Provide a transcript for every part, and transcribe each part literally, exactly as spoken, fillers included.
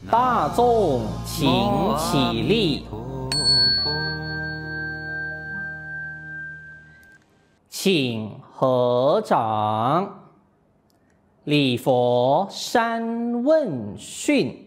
大众请起立，请合掌，礼佛三问讯。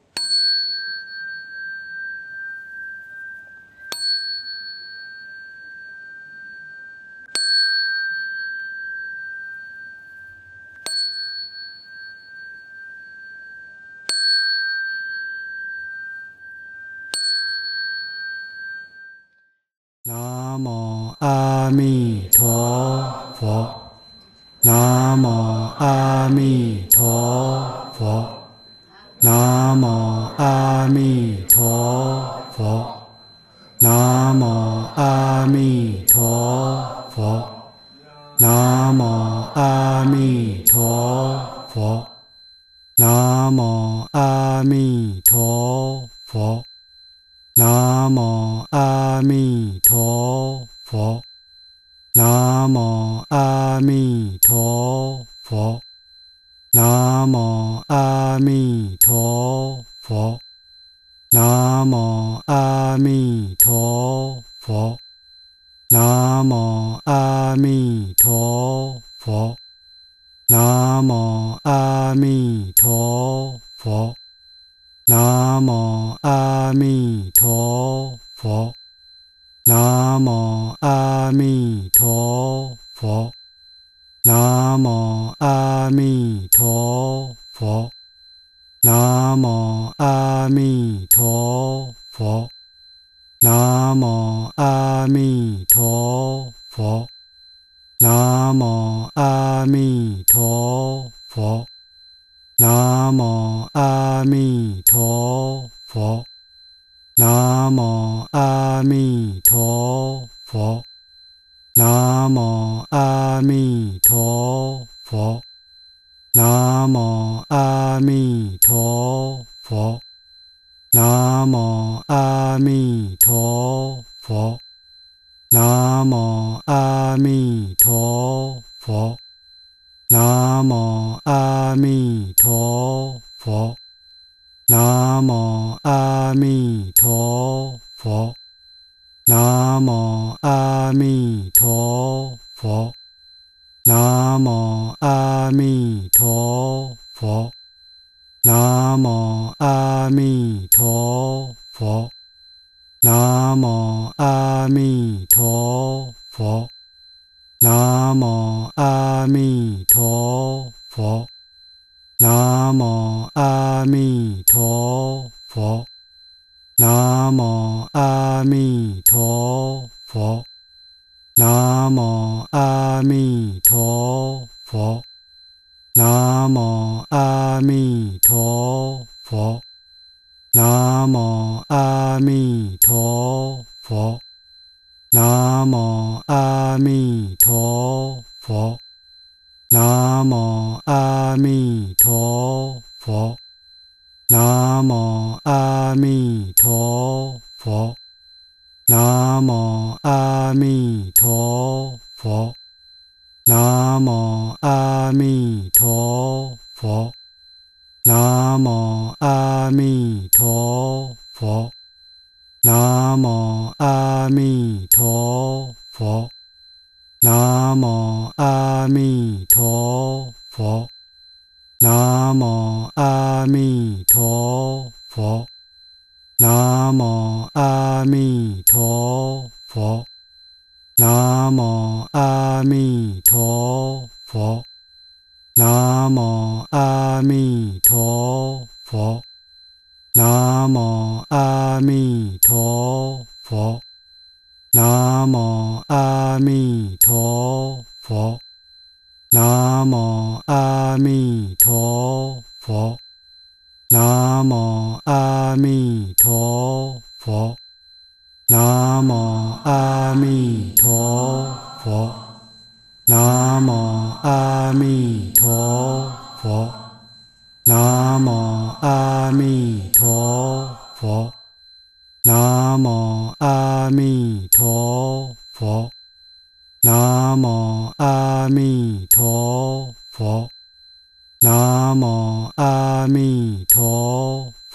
南无阿弥陀佛，南无阿弥陀佛，南无阿弥陀佛，南无阿弥陀佛，南无阿弥陀佛，南无阿弥陀佛。南无阿弥陀佛，南无阿弥陀佛，南无阿弥陀佛，南无阿弥陀佛，南无阿弥陀佛，南无阿弥陀佛。南无阿弥陀佛，南无阿弥陀佛，南无阿弥陀佛，南无阿弥陀佛，南无阿弥陀佛，南无阿弥陀佛。南无阿弥陀佛，南无阿弥陀佛，南无阿弥陀佛，南无阿弥陀佛，南无阿弥陀佛，南无阿弥陀佛。南无阿弥陀佛，南无阿弥陀佛，南无阿弥陀佛，南无阿弥陀佛，南无阿弥陀佛，南无阿弥陀佛。南无阿弥陀佛，南无阿弥陀佛，南无阿弥陀佛，南无阿弥陀佛，南无阿弥陀佛，南无阿弥陀佛。南无阿弥陀佛，南无阿弥陀佛，南无阿弥陀佛，南无阿弥陀佛，南无阿弥陀佛，南无阿弥陀佛。南无阿弥陀佛，南无阿弥陀佛，南无阿弥陀佛，南无阿弥陀佛，南无阿弥陀佛，南无阿弥陀佛。南无阿弥陀佛，南无阿弥陀佛，南无阿弥陀佛，南无阿弥陀佛，南无阿弥陀佛，南无阿弥陀佛。南无阿弥陀佛，南无阿弥陀佛，南无阿弥陀佛，南无阿弥陀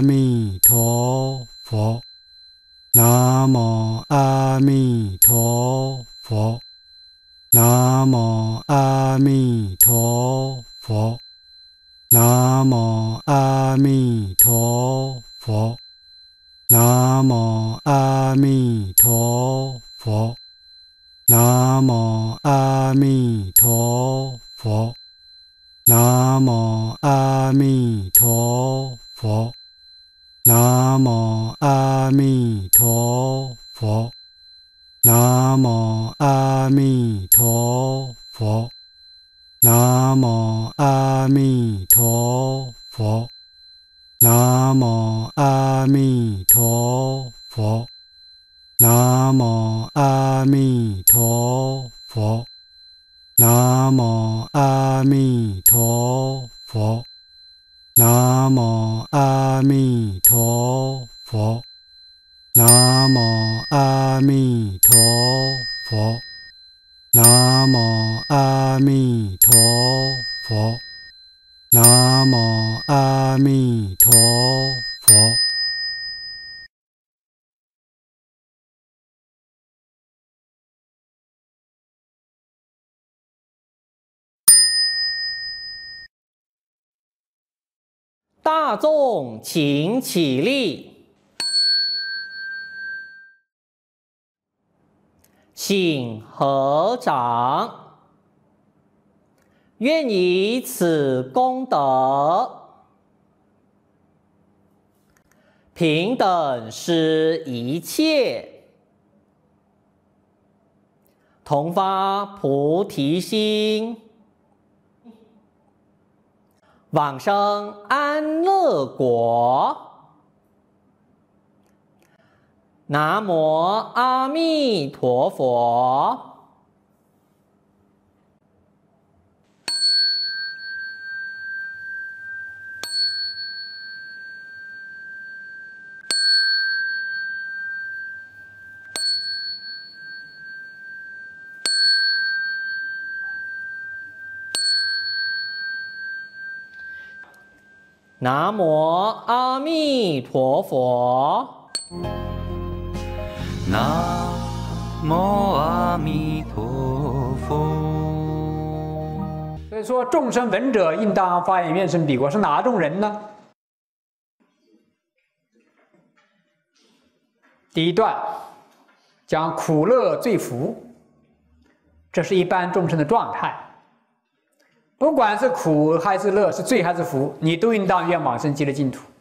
阿弥陀佛，南无阿弥陀佛，南无阿弥陀佛，南无阿弥陀佛，南无阿弥陀佛，南无阿弥陀佛，南无阿弥陀佛，南无阿弥陀佛，南无阿弥陀佛，南无阿弥陀佛，南无阿弥陀佛，南无阿弥陀佛，南无阿弥陀佛，南无阿弥陀佛，南无阿弥陀佛，南无阿弥陀佛，南无阿弥陀佛。 大众请起立，请合掌。愿以此功德，平等施一切，同发菩提心，往生安乐国。南无阿弥陀佛。南无阿弥陀佛。 南无阿弥陀佛。 所以说，众生闻者应当发愿愿生彼国，是哪种人呢？第一段讲苦乐罪福，这是一般众生的状态。不管是苦还是乐，是罪还是福，你都应当愿往生极乐净土。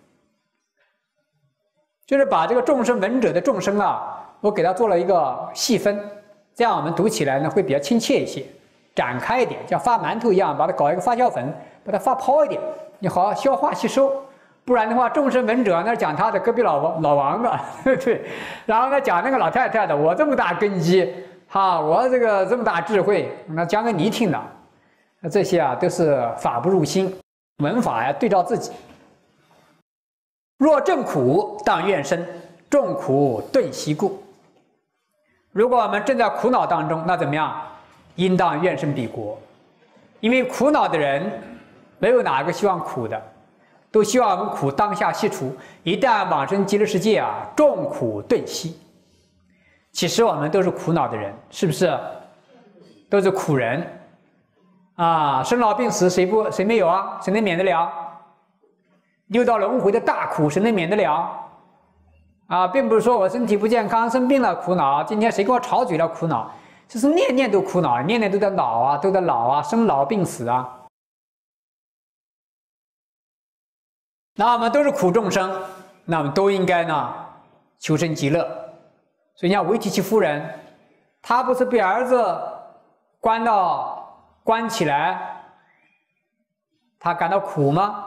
就是把这个众生闻者的众生啊，我给它做了一个细分，这样我们读起来呢会比较亲切一些，展开一点，像发馒头一样，把它搞一个发酵粉，把它发泡一点，你好好消化吸收。不然的话，众生闻者那讲他的隔壁老王老王的，对不对？然后呢讲那个老太太的，我这么大根基，哈，我这个这么大智慧，那讲给你听的。那这些啊都是法不入心，闻法呀对照自己。若正苦，当愿生；众苦顿息故。如果我们正在苦恼当中，那怎么样？应当愿生彼国。因为苦恼的人，没有哪个希望苦的，都希望我们苦当下息除。一旦往生极乐世界啊，众苦顿息。其实我们都是苦恼的人，是不是？都是苦人。啊，生老病死谁不谁没有啊？谁能免得了？六道轮回的大苦谁能免得了？啊，并不是说我身体不健康生病了苦恼，今天谁跟我吵嘴了苦恼，就是念念都苦恼，念念都在老啊，都在老啊，生老病死啊。那我们都是苦众生，那我们都应该呢求生极乐。所以像韦提奇夫人，她不是被儿子关到。关起来，他感到苦吗？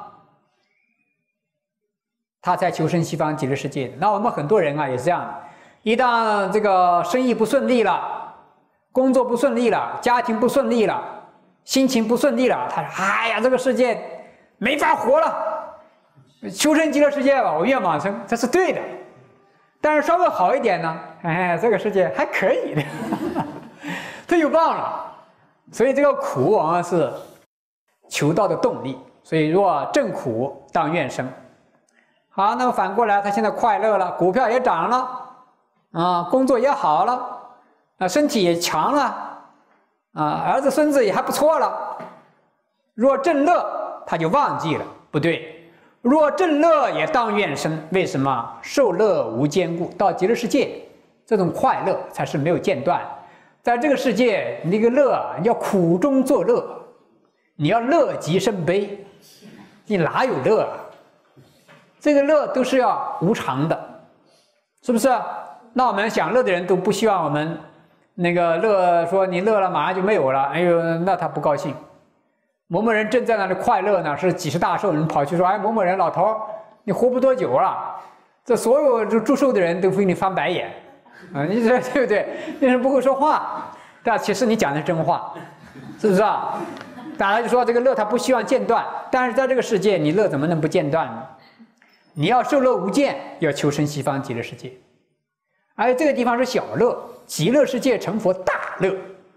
他才求生西方极乐世界的。那我们很多人啊也是这样的，一旦这个生意不顺利了，工作不顺利了，家庭不顺利了，心情不顺利了，他说：“哎呀，这个世界没法活了，求生极乐世界吧，我愿往生。”这是对的。但是稍微好一点呢，哎，这个世界还可以的，他又忘了。所以这个苦往往是求道的动力。所以若正苦当愿生好，那么反过来，他现在快乐了，股票也涨了，啊，工作也好了，啊，身体也强了，啊，儿子孙子也还不错了。若正乐，他就忘记了，不对。若正乐也当愿生，为什么？受乐无间故。到极乐世界，这种快乐才是没有间断。在这个世界，那个乐，你要苦中作乐，你要乐极生悲，你哪有乐啊？这个乐都是要无常的，是不是？那我们享乐的人都不希望我们那个乐，说你乐了马上就没有了，哎呦，那他不高兴。某某人正在那里快乐呢，是几十大寿人跑去说：“哎，某某人老头，你活不多久了。”这所有祝寿的人都会给你翻白眼啊！你这对不对？那人不会说话，但其实你讲的是真话，是不是啊？大家就说这个乐他不希望间断，但是在这个世界，你乐怎么能不间断呢？你要受乐无间，要求生西方极乐世界，而这个地方是小乐，极乐世界成佛大乐。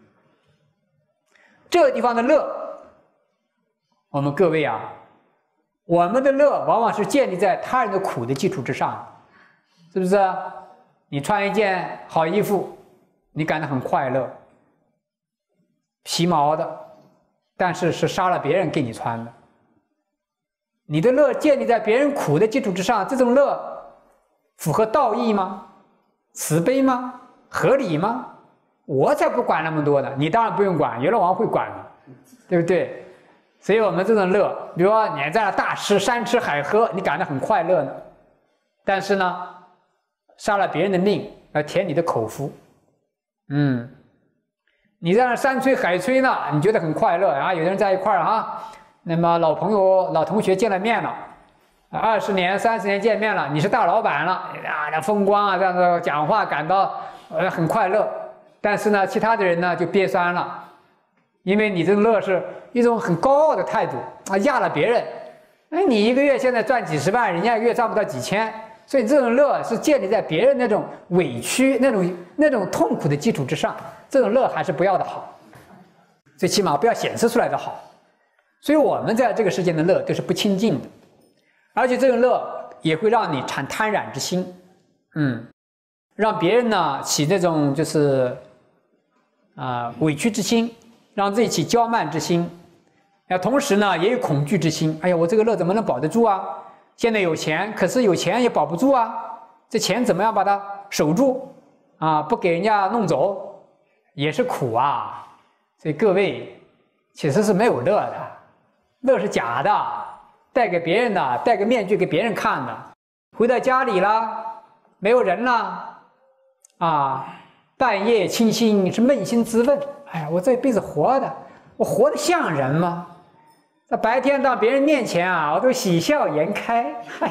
这个地方的乐，我们各位啊，我们的乐往往是建立在他人的苦的基础之上，是不是？你穿一件好衣服，你感到很快乐，皮毛的，但是是杀了别人给你穿的。你的乐建立在别人苦的基础之上，这种乐符合道义吗？慈悲吗？合理吗？我才不管那么多呢，你当然不用管，阎罗王会管的，对不对？所以我们这种乐，比如说你在那大吃山吃海喝，你感到很快乐呢，但是呢，杀了别人的命来填你的口腹，嗯，你在那山吹海吹呢，你觉得很快乐啊，有的人在一块儿啊。那么老朋友、老同学见了面了，二十年、三十年见面了，你是大老板了啊，那风光啊，这样子讲话感到呃很快乐。但是呢，其他的人呢就憋酸了，因为你这种乐是一种很高傲的态度啊，压了别人。哎，你一个月现在赚几十万，人家一个月赚不到几千，所以这种乐是建立在别人那种委屈、那种那种痛苦的基础之上，这种乐还是不要的好，最起码不要显示出来的好。所以我们在这个世界的乐都是不清净的，而且这个乐也会让你产贪染之心，嗯，让别人呢起这种就是啊、呃、委屈之心，让自己起骄慢之心，啊，同时呢也有恐惧之心。哎呀，我这个乐怎么能保得住啊？现在有钱，可是有钱也保不住啊，这钱怎么样把它守住啊？不给人家弄走，也是苦啊。所以各位其实是没有乐的。乐是假的，带给别人的，戴个面具给别人看的。回到家里了，没有人了，啊，半夜清醒是扪心自问：哎呀，我这辈子活的，我活得像人吗？在白天到别人面前啊，我都喜笑颜开。哎，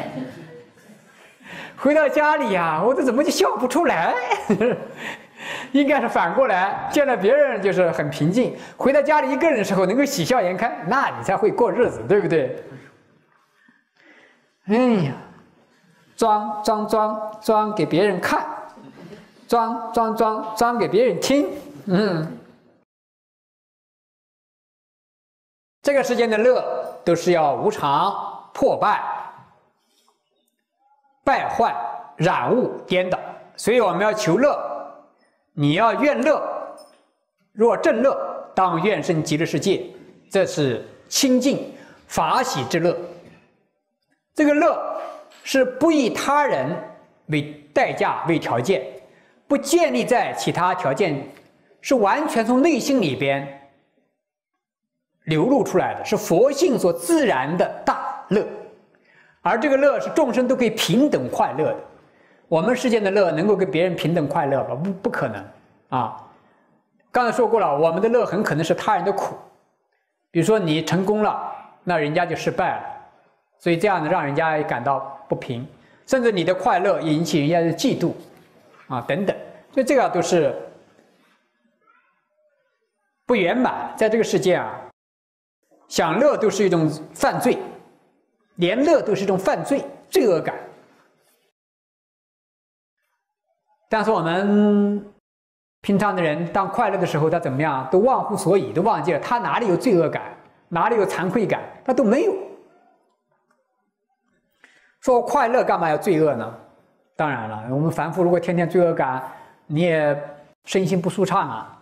回到家里啊，我这怎么就笑不出来？应该是反过来，见了别人就是很平静，回到家里一个人的时候能够喜笑颜开，那你才会过日子，对不对？哎呀，装装装装给别人看，装装装装给别人听，嗯，这个世间的乐都是要无常、破败、败坏、染物、颠倒，所以我们要求乐。你要愿乐，若正乐，当愿生极乐世界，这是清净法喜之乐。这个乐是不以他人为代价为条件，不建立在其他条件，是完全从内心里边流露出来的，是佛性所自然的大乐。而这个乐是众生都可以平等快乐的。我们世间的乐能够跟别人平等快乐吗？不，不可能啊！刚才说过了，我们的乐很可能是他人的苦。比如说你成功了，那人家就失败了，所以这样呢，让人家感到不平，甚至你的快乐也引起人家的嫉妒啊等等。所以这个都是不圆满。在这个世界啊，享乐都是一种犯罪，连乐都是一种犯罪，罪恶感。但是我们平常的人，当快乐的时候，他怎么样？都忘乎所以，都忘记了他哪里有罪恶感，哪里有惭愧感，他都没有。 说快乐干嘛要罪恶呢？当然了，我们凡夫如果天天罪恶感，你也身心不舒畅啊。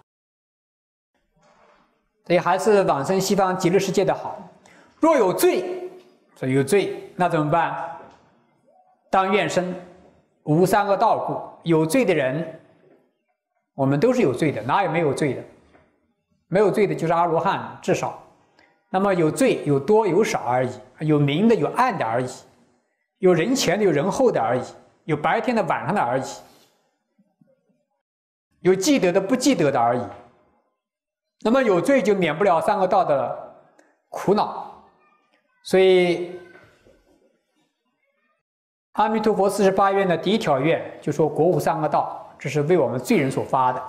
所以还是往生西方极乐世界的好。若有罪，说有罪，那怎么办？当愿生，无三恶道故。有罪的人，我们都是有罪的，哪有没有罪的？没有罪的就是阿罗汉，至少。那么有罪有多有少而已，有明的有暗的而已，有人前的有人后的而已，有白天的晚上的而已，有记得的不记得的而已。那么有罪就免不了三恶道的苦恼。所以阿弥陀佛四十八愿的第一条愿就说国无三恶道，这是为我们罪人所发的。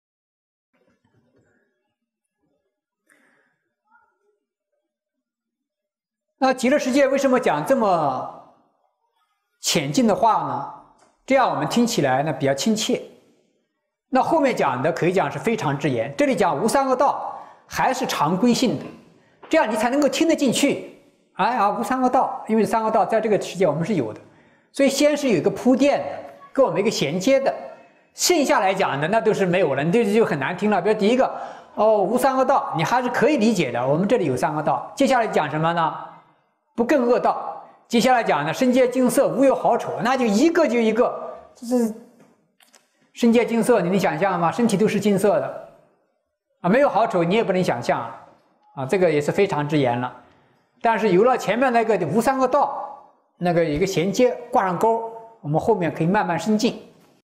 那极乐世界为什么讲这么浅近的话呢？这样我们听起来呢比较亲切。那后面讲的可以讲是非常之言，这里讲无三恶道还是常规性的，这样你才能够听得进去。哎呀，无三恶道，因为三恶道在这个世界我们是有的，所以先是有一个铺垫的，跟我们一个衔接的。剩下来讲的那都是没有了，你这就很难听了。比如第一个，哦，无三恶道，你还是可以理解的，我们这里有三恶道。接下来讲什么呢？不更恶道。接下来讲呢，身皆金色，无有好丑，那就一个就一个，就是身皆金色，你能想象吗？身体都是金色的啊，没有好丑，你也不能想象啊，这个也是非常之严了。但是有了前面那个无三恶道，那个一个衔接挂上钩，我们后面可以慢慢深进。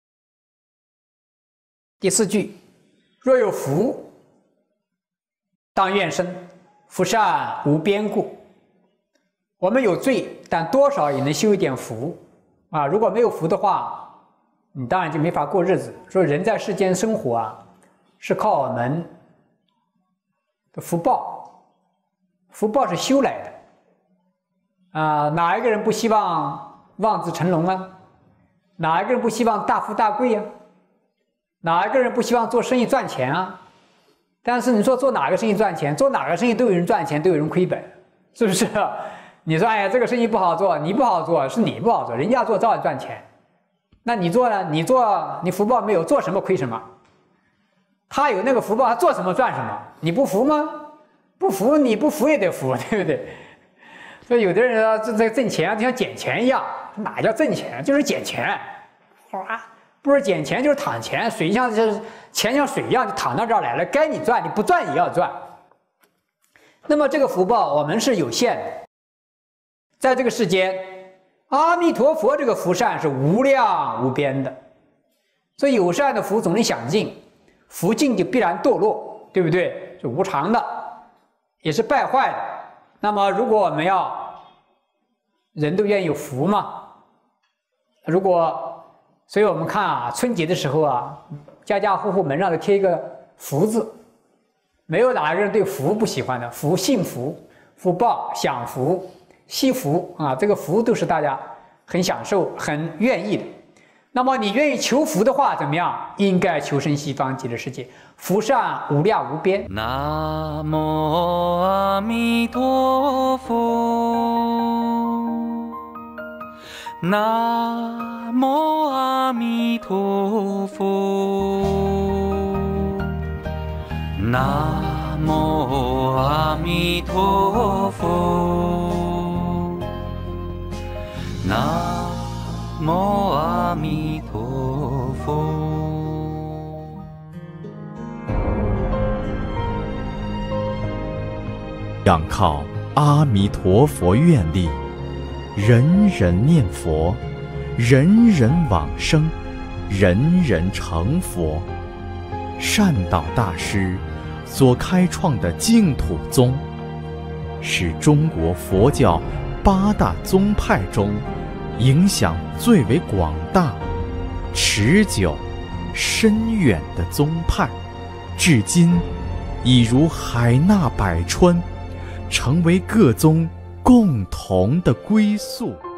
第四句，若有福，当愿生，福善无边故。我们有罪，但多少也能修一点福啊！如果没有福的话，你当然就没法过日子。说人在世间生活啊，是靠我们的福报，福报是修来的啊！哪一个人不希望望子成龙啊？哪一个人不希望大富大贵啊？哪一个人不希望做生意赚钱啊？但是你说做哪个生意赚钱？做哪个生意都有人赚钱，都有人亏本，是不是？你说哎呀，这个生意不好做，你不好做，是你不好做，人家做照样赚钱。那你做呢？你做你福报没有，做什么亏什么。他有那个福报，他做什么赚什么。你不服吗？不服，你不服也得服，对不对？所以有的人说这这挣钱就像捡钱一样，哪叫挣钱？就是捡钱，哗，不是捡钱就是躺钱，水像就是钱像水一样就躺到这儿来了，该你赚，你不赚也要赚。那么这个福报我们是有限的。在这个世间，阿弥陀佛这个福善是无量无边的，所以有善的福总能享尽，福尽就必然堕落，对不对？是无常的，也是败坏的。那么如果我们要人都愿意有福嘛，如果，所以我们看啊，春节的时候啊，家家户户门上都贴一个福字，没有哪个人对福不喜欢的，福幸福、福报、享福、惜福啊，这个福都是大家很享受、很愿意的。那么你愿意求福的话，怎么样？应该求生西方极乐世界，福善无量无边。 南无阿弥陀佛，南无阿弥陀佛，南无阿弥陀佛，南无阿弥陀佛。 仰靠阿弥陀佛愿力，人人念佛，人人往生，人人成佛。善导大师所开创的净土宗，是中国佛教八大宗派中影响最为广大、持久、深远的宗派，至今已如海纳百川，成为各宗共同的归宿。